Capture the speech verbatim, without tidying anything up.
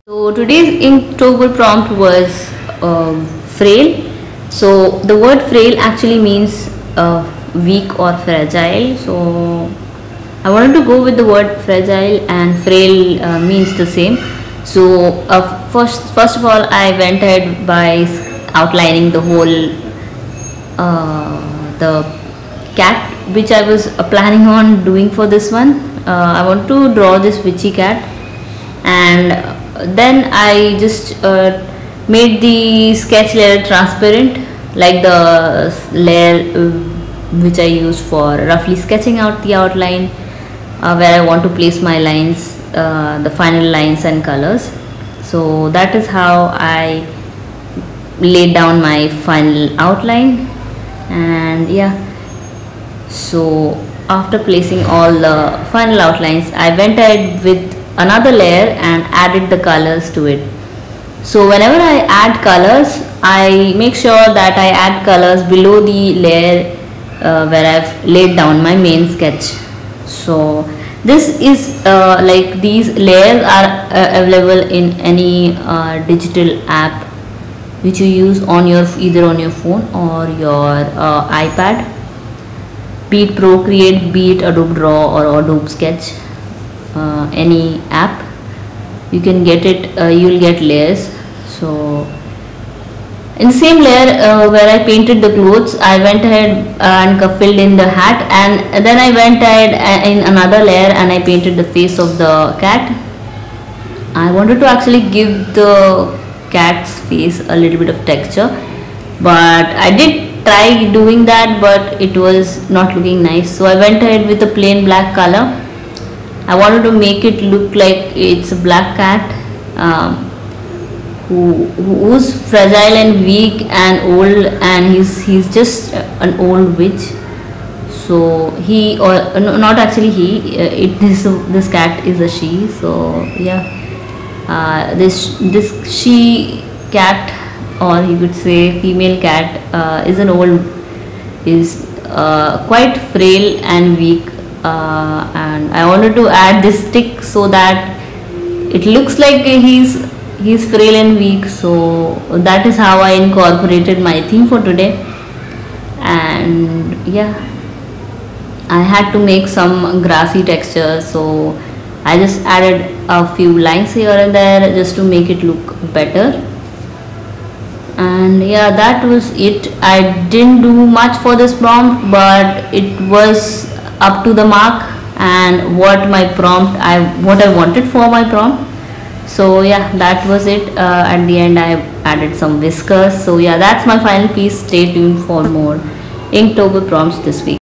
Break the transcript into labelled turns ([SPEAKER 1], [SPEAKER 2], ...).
[SPEAKER 1] So today's Inktober prompt was um, frail. So the word frail actually means uh, weak or fragile. So I wanted to go with the word fragile, and frail uh, means the same. So uh, first, first of all, I went ahead by outlining the whole uh, the cat which I was uh, planning on doing for this one. Uh, I want to draw this witchy cat, and then I just uh, made the sketch layer transparent, like the layer uh, which I use for roughly sketching out the outline, uh, where I want to place my lines, uh, the final lines and colors. So that is how I laid down my final outline. And yeah, so after placing all the final outlines, I went ahead with another layer and added the colors to it. So whenever I add colors, I make sure that I add colors below the layer uh, where I've laid down my main sketch. So this is uh, like these layers are uh, available in any uh, digital app which you use on your either on your phone or your uh, iPad, be it Procreate, be it Adobe Draw or Adobe Sketch. Uh, any app you can get it, uh, you will get layers. So in the same layer uh, where I painted the clothes, I went ahead and filled in the hat, and then I went ahead in another layer and I painted the face of the cat. I wanted to actually give the cat's face a little bit of texture, but I did try doing that, but it was not looking nice. So I went ahead with a plain black color. I wanted to make it look like it's a black cat um, who who's fragile and weak and old, and he's he's just an old witch. So he, or no, not actually he, uh, it this this cat is a she. So yeah, uh, this this she cat, or you could say female cat, uh, is an old is uh, quite frail and weak. Uh, and I wanted to add this stick so that it looks like he's he's frail and weak. So that is how I incorporated my theme for today. And yeah, I had to make some grassy texture, so I just added a few lines here and there just to make it look better. And yeah, that was it. I didn't do much for this prompt, but it was up to the mark and what my prompt I what I wanted for my prompt. So yeah, that was it. Uh, at the end I added some whiskers. So yeah, that's my final piece. Stay tuned for more Inktober prompts this week.